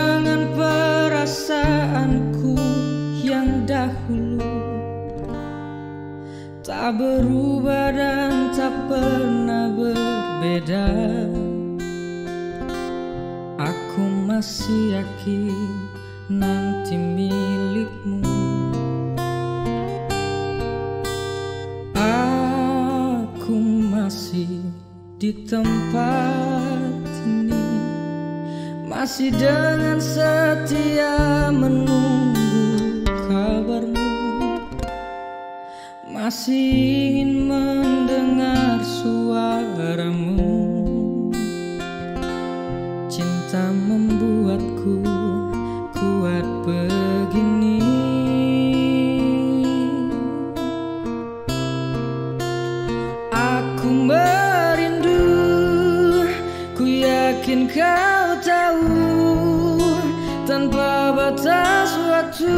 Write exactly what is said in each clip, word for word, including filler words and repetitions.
dengan perasaanku yang dahulu, tak berubah dan tak pernah berbeda. Aku masih yakin nanti milikmu. Aku masih di tempat ini, masih dengan setia menunggu kabarmu, masih ingin mendengar suaramu. Cinta membuatku kuat begini. Aku merindu, ku yakin kau tahu, tanpa batas waktu.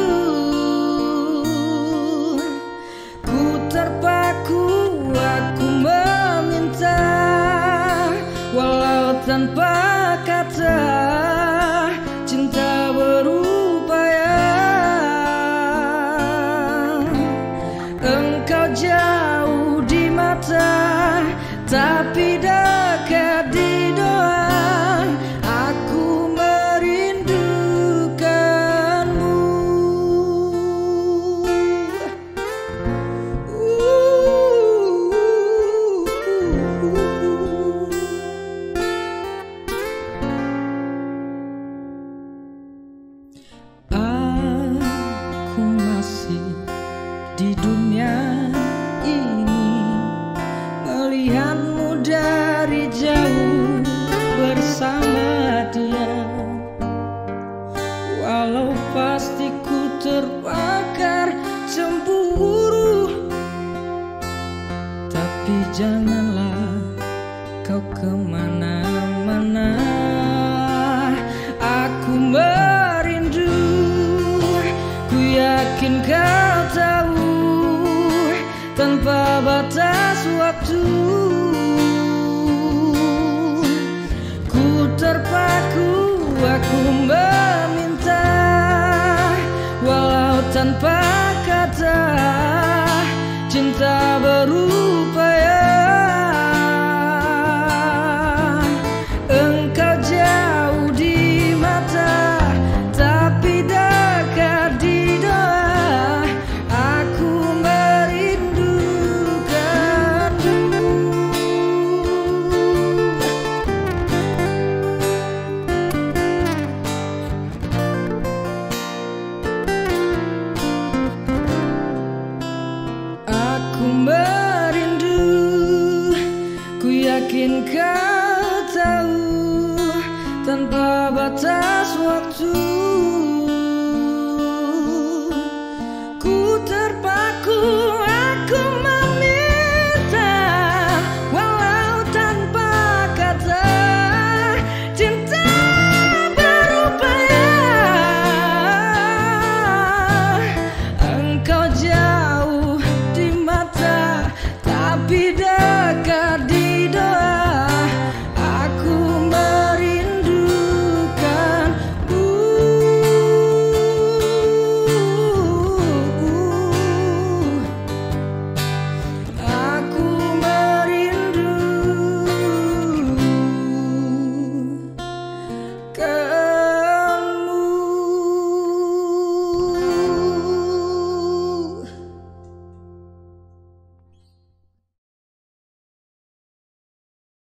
Ku terpaku, aku meminta, walau tanpa kata, cinta berupaya. Engkau jauh di mata, tapi dekat di doa. Aku merindukanmu. Aku masih di dunia ini, melihatmu dari jauh bersama dia. Walau pasti ku terbakar cemburu, tapi janganlah kau kemana-mana. Aku merindu, ku yakin kau tahu, tanpa batas waktu. Ku terpaku, aku meminta, walau tanpa kata, cinta berupaya. Engkau jauh di mata, tapi dekat di doa. Aku merindukanmu. Aku merindu, ku yakin kau tahu, tanpa batas waktu.